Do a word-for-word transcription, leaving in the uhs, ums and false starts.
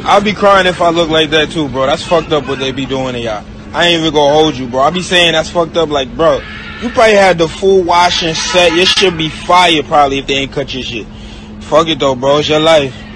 I'll be crying if I look like that too, bro. That's fucked up what they be doing to y'all. I ain't even gonna hold you, bro. I be saying that's fucked up. Like, bro, you probably had the full washing set. Your shit be fire probably if they ain't cut your shit. Fuck it though, bro. It's your life.